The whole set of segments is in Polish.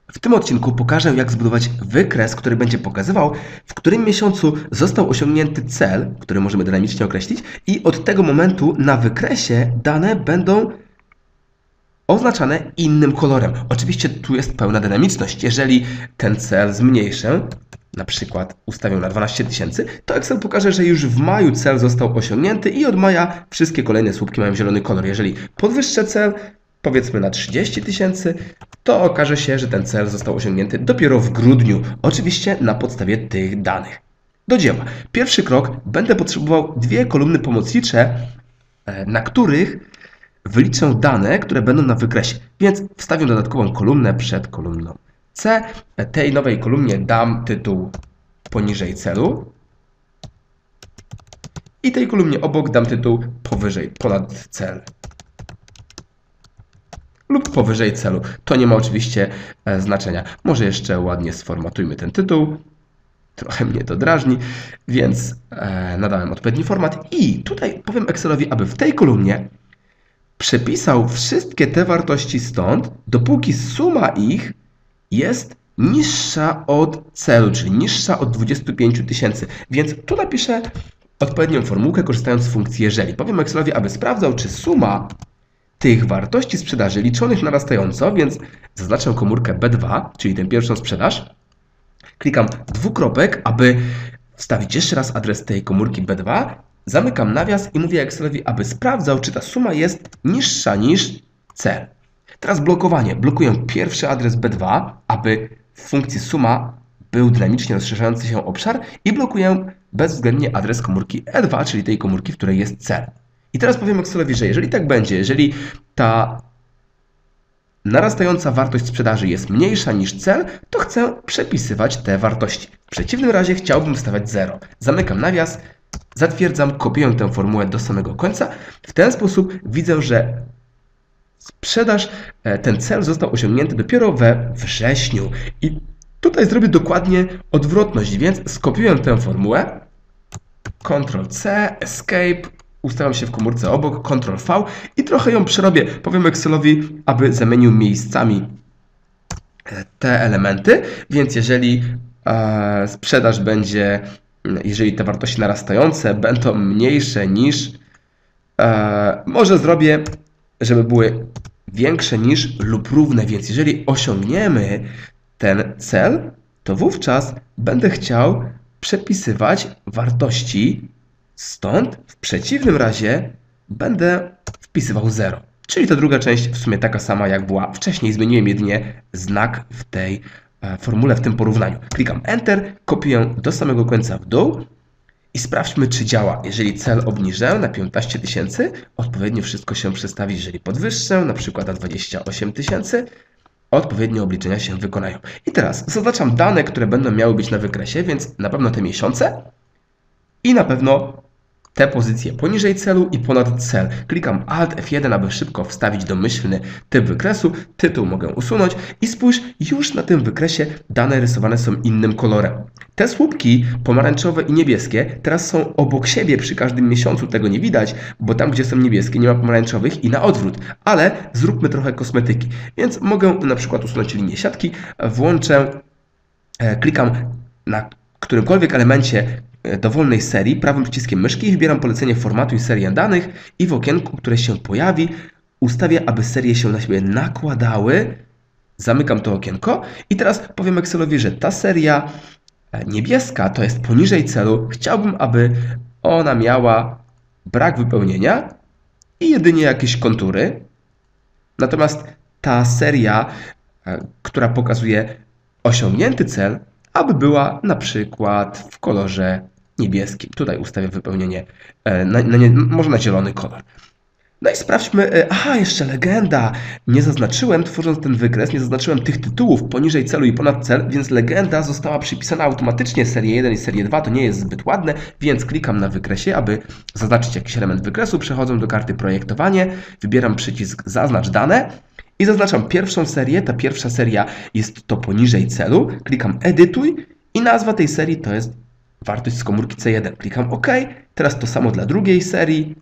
W tym odcinku pokażę, jak zbudować wykres, który będzie pokazywał, w którym miesiącu został osiągnięty cel, który możemy dynamicznie określić, i od tego momentu na wykresie dane będą oznaczane innym kolorem. Oczywiście tu jest pełna dynamiczność. Jeżeli ten cel zmniejszę, na przykład ustawię na 12 000, to Excel pokaże, że już w maju cel został osiągnięty i od maja wszystkie kolejne słupki mają zielony kolor. Jeżeli podwyższę cel, powiedzmy na 30 000, to okaże się, że ten cel został osiągnięty dopiero w grudniu. Oczywiście na podstawie tych danych. Do dzieła. Pierwszy krok, będę potrzebował dwie kolumny pomocnicze, na których wyliczę dane, które będą na wykresie. Więc wstawię dodatkową kolumnę przed kolumną C. Tej nowej kolumnie dam tytuł poniżej celu. I tej kolumnie obok dam tytuł powyżej, ponad cel. Lub powyżej celu. To nie ma oczywiście znaczenia. Może jeszcze ładnie sformatujmy ten tytuł. Trochę mnie to drażni, więc nadałem odpowiedni format. I tutaj powiem Excelowi, aby w tej kolumnie przepisał wszystkie te wartości stąd, dopóki suma ich jest niższa od celu, czyli niższa od 25 000. Więc tu napiszę odpowiednią formułkę, korzystając z funkcji jeżeli. Powiem Excelowi, aby sprawdzał, czy suma tych wartości sprzedaży liczonych narastająco, więc zaznaczę komórkę B2, czyli tę pierwszą sprzedaż. Klikam dwukropek, aby wstawić jeszcze raz adres tej komórki B2. Zamykam nawias i mówię Excelowi, aby sprawdzał, czy ta suma jest niższa niż cel. Teraz blokowanie. Blokuję pierwszy adres B2, aby w funkcji suma był dynamicznie rozszerzający się obszar i blokuję bezwzględnie adres komórki E2, czyli tej komórki, w której jest cel. I teraz powiem Excelowi, że jeżeli tak będzie, jeżeli ta narastająca wartość sprzedaży jest mniejsza niż cel, to chcę przepisywać te wartości. W przeciwnym razie chciałbym wstawiać 0. Zamykam nawias, zatwierdzam, kopiuję tę formułę do samego końca. W ten sposób widzę, że sprzedaż, ten cel został osiągnięty dopiero we wrześniu. I tutaj zrobię dokładnie odwrotność, więc skopiuję tę formułę, Ctrl-C, Escape, ustawiam się w komórce obok, Ctrl-V i trochę ją przerobię. Powiem Excelowi, aby zamienił miejscami te elementy, więc jeżeli sprzedaż będzie, jeżeli te wartości narastające będą mniejsze niż, może zrobię, żeby były większe niż lub równe, więc jeżeli osiągniemy ten cel, to wówczas będę chciał przepisywać wartości stąd, w przeciwnym razie będę wpisywał 0. Czyli ta druga część w sumie taka sama jak była wcześniej, zmieniłem jedynie znak w tej formule, w tym porównaniu. Klikam Enter, kopiuję do samego końca w dół i sprawdźmy, czy działa. Jeżeli cel obniżę na 15 000, odpowiednio wszystko się przestawi. Jeżeli podwyższę, na przykład na 28 000, odpowiednie obliczenia się wykonają. I teraz zaznaczam dane, które będą miały być na wykresie, więc na pewno te miesiące i na pewno te pozycje poniżej celu i ponad cel. Klikam Alt F1, aby szybko wstawić domyślny typ wykresu. Tytuł mogę usunąć i spójrz, już na tym wykresie dane rysowane są innym kolorem. Te słupki pomarańczowe i niebieskie teraz są obok siebie przy każdym miesiącu. Tego nie widać, bo tam, gdzie są niebieskie, nie ma pomarańczowych i na odwrót. Ale zróbmy trochę kosmetyki. Więc mogę na przykład usunąć linię siatki, włączę, klikam na którymkolwiek elemencie dowolnej serii prawym przyciskiem myszki i wybieram polecenie formatuj serię danych i w okienku, które się pojawi, ustawię, aby serie się na siebie nakładały. Zamykam to okienko i teraz powiem Excelowi, że ta seria niebieska to jest poniżej celu. Chciałbym, aby ona miała brak wypełnienia i jedynie jakieś kontury. Natomiast ta seria, która pokazuje osiągnięty cel, aby była na przykład w kolorze niebieskim. Tutaj ustawię wypełnienie może na zielony kolor. No i sprawdźmy, aha, jeszcze legenda. Nie zaznaczyłem, tworząc ten wykres, nie zaznaczyłem tych tytułów poniżej celu i ponad cel, więc legenda została przypisana automatycznie serię 1 i serię 2, to nie jest zbyt ładne, więc klikam na wykresie, aby zaznaczyć jakiś element wykresu, przechodzę do karty projektowanie, wybieram przycisk zaznacz dane i zaznaczam pierwszą serię. Ta pierwsza seria jest to poniżej celu, klikam edytuj i nazwa tej serii to jest wartość z komórki C1. Klikam OK, teraz to samo dla drugiej serii.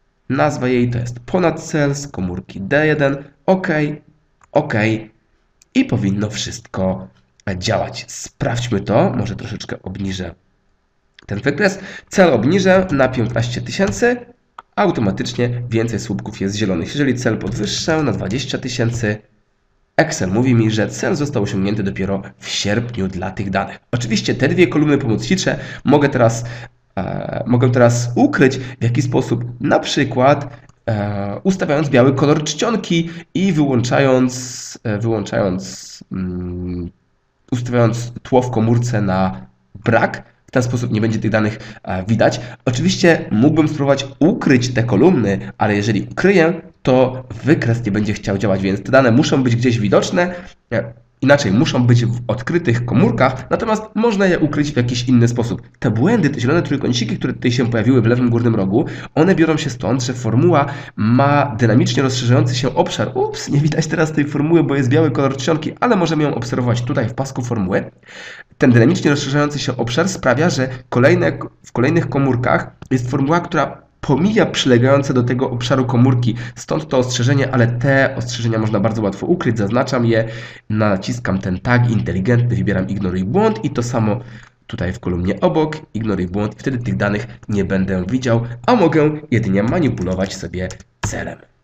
Nazwa jej to jest ponad cel z komórki D1, OK, OK. i powinno wszystko działać. Sprawdźmy to, może troszeczkę obniżę ten wykres. Cel obniżę na 15 000, automatycznie więcej słupków jest zielonych. Jeżeli cel podwyższę na 20 000, Excel mówi mi, że cel został osiągnięty dopiero w sierpniu dla tych danych. Oczywiście te dwie kolumny pomocnicze mogę teraz ukryć w jakiś sposób, na przykład ustawiając biały kolor czcionki i ustawiając tło w komórce na brak. W ten sposób nie będzie tych danych widać. Oczywiście mógłbym spróbować ukryć te kolumny, ale jeżeli ukryję, to wykres nie będzie chciał działać, więc te dane muszą być gdzieś widoczne. Inaczej, muszą być w odkrytych komórkach, natomiast można je ukryć w jakiś inny sposób. Te błędy, te zielone trójkąciki, które tutaj się pojawiły w lewym górnym rogu, one biorą się stąd, że formuła ma dynamicznie rozszerzający się obszar. Ups, nie widać teraz tej formuły, bo jest biały kolor czcionki, ale możemy ją obserwować tutaj w pasku formuły. Ten dynamicznie rozszerzający się obszar sprawia, że w kolejnych komórkach jest formuła, która pomija przylegające do tego obszaru komórki. Stąd to ostrzeżenie, ale te ostrzeżenia można bardzo łatwo ukryć. Zaznaczam je, naciskam ten tag inteligentny, wybieram ignoruj błąd i to samo tutaj w kolumnie obok, ignoruj błąd i wtedy tych danych nie będę widział, a mogę jedynie manipulować sobie celem.